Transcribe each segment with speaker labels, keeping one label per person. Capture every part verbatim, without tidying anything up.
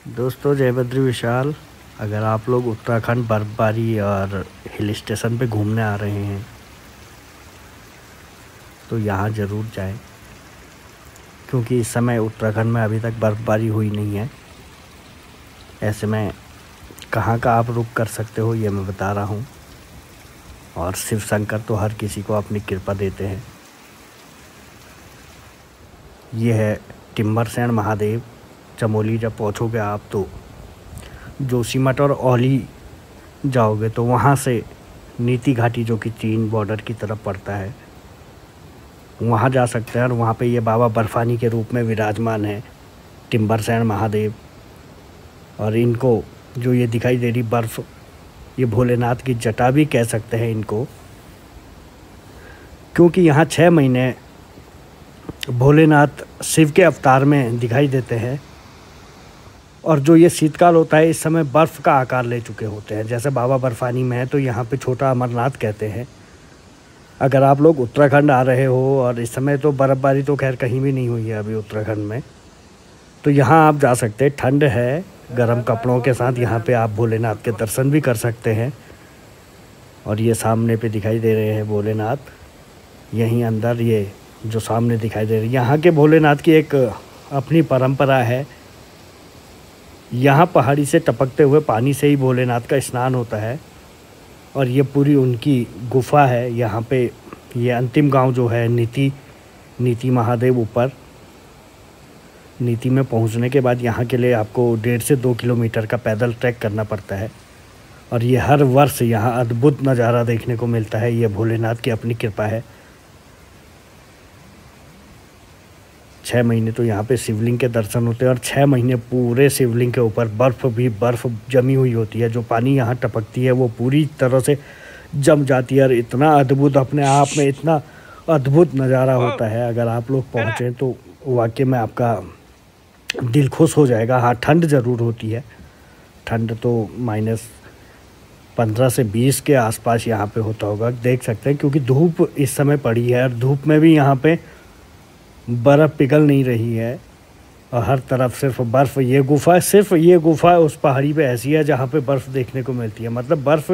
Speaker 1: दोस्तों, जय बद्री विशाल। अगर आप लोग उत्तराखंड बर्फ़बारी और हिल स्टेशन पे घूमने आ रहे हैं तो यहाँ ज़रूर जाएं, क्योंकि इस समय उत्तराखंड में अभी तक बर्फ़बारी हुई नहीं है। ऐसे में कहाँ का आप रुक कर सकते हो ये मैं बता रहा हूँ। और शिव शंकर तो हर किसी को अपनी कृपा देते हैं। ये है टिम्बरसैंण महादेव। चमोली जब पहुँचोगे आप तो जोशीमठ और औली जाओगे तो वहाँ से नीति घाटी, जो कि चीन बॉर्डर की तरफ पड़ता है, वहाँ जा सकते हैं। और वहाँ पे ये बाबा बर्फानी के रूप में विराजमान है, टिम्बरसैंण महादेव। और इनको जो ये दिखाई दे रही बर्फ़, ये भोलेनाथ की जटा भी कह सकते हैं इनको, क्योंकि यहाँ छः महीने भोलेनाथ शिव के अवतार में दिखाई देते हैं। और जो ये शीतकाल होता है, इस समय बर्फ़ का आकार ले चुके होते हैं। जैसे बाबा बर्फानी में है तो यहाँ पे छोटा अमरनाथ कहते हैं। अगर आप लोग उत्तराखंड आ रहे हो, और इस समय तो बर्फ़बारी तो खैर कहीं भी नहीं हुई है अभी उत्तराखंड में, तो यहाँ आप जा सकते हैं। ठंड है, गर्म कपड़ों के साथ यहाँ पे आप भोलेनाथ के दर्शन भी कर सकते हैं। और ये सामने पे दिखाई दे रहे हैं भोलेनाथ, यहीं अंदर ये जो सामने दिखाई दे रही है, यहाँ के भोलेनाथ की एक अपनी परंपरा है। यहाँ पहाड़ी से टपकते हुए पानी से ही भोलेनाथ का स्नान होता है। और ये पूरी उनकी गुफा है। यहाँ पे ये अंतिम गांव जो है नीति नीति महादेव ऊपर। नीति में पहुँचने के बाद यहाँ के लिए आपको डेढ़ से दो किलोमीटर का पैदल ट्रैक करना पड़ता है। और ये हर वर्ष यहाँ अद्भुत नज़ारा देखने को मिलता है। ये भोलेनाथ की अपनी कृपा है। छः महीने तो यहाँ पे शिवलिंग के दर्शन होते हैं। और छः महीने पूरे शिवलिंग के ऊपर बर्फ़ भी बर्फ़ जमी हुई होती है। जो पानी यहाँ टपकती है वो पूरी तरह से जम जाती है। और इतना अद्भुत, अपने आप में इतना अद्भुत नज़ारा होता है। अगर आप लोग पहुँचें तो वाकई में आपका दिल खुश हो जाएगा। हाँ, ठंड ज़रूर होती है। ठंड तो माइनस पंद्रह से बीस के आसपास यहाँ पे होता होगा, देख सकते हैं, क्योंकि धूप इस समय पड़ी है। और धूप में भी यहाँ पे बर्फ़ पिघल नहीं रही है और हर तरफ सिर्फ बर्फ़। ये गुफा सिर्फ ये गुफा उस पहाड़ी पे ऐसी है जहाँ पे बर्फ़ देखने को मिलती है। मतलब बर्फ़,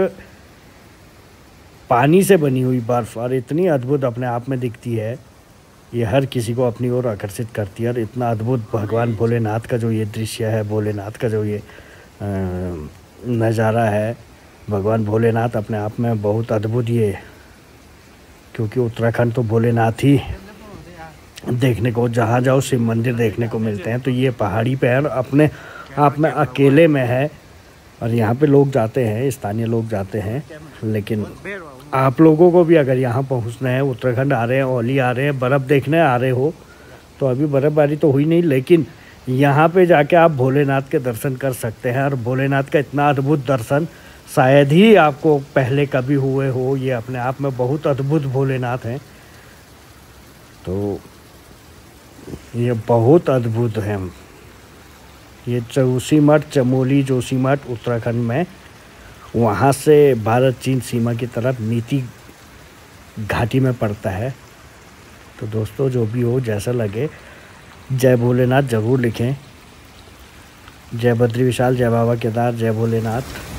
Speaker 1: पानी से बनी हुई बर्फ़, और इतनी अद्भुत अपने आप में दिखती है। ये हर किसी को अपनी ओर आकर्षित करती है। और इतना अद्भुत भगवान भोलेनाथ का जो ये दृश्य है, भोलेनाथ का जो ये नज़ारा है, भगवान भोलेनाथ अपने आप में बहुत अद्भुत। ये क्योंकि उत्तराखंड तो भोलेनाथ ही देखने को, जहाँ जाओ शिव मंदिर देखने को मिलते हैं। तो ये पहाड़ी पे है और अपने आप में अकेले में है। और यहाँ पे लोग जाते हैं, स्थानीय लोग जाते हैं। लेकिन आप लोगों को भी अगर यहाँ पहुँचना है, उत्तराखंड आ रहे हैं, औली आ रहे हैं, बर्फ़ देखने आ रहे हो, तो अभी बर्फ़बारी तो हुई नहीं, लेकिन यहाँ पे जाके आप भोलेनाथ के दर्शन कर सकते हैं। और भोलेनाथ का इतना अद्भुत दर्शन शायद ही आपको पहले कभी हुए हो। ये अपने आप में बहुत अद्भुत भोलेनाथ हैं। तो ये बहुत अद्भुत है। ये जोशीमठ, चमोली जोशीमठ उत्तराखंड में, वहाँ से भारत चीन सीमा की तरफ नीति घाटी में पड़ता है। तो दोस्तों, जो भी हो, जैसा लगे, जय भोलेनाथ ज़रूर लिखें। जय बद्री विशाल, जय बाबा केदार, जय भोलेनाथ।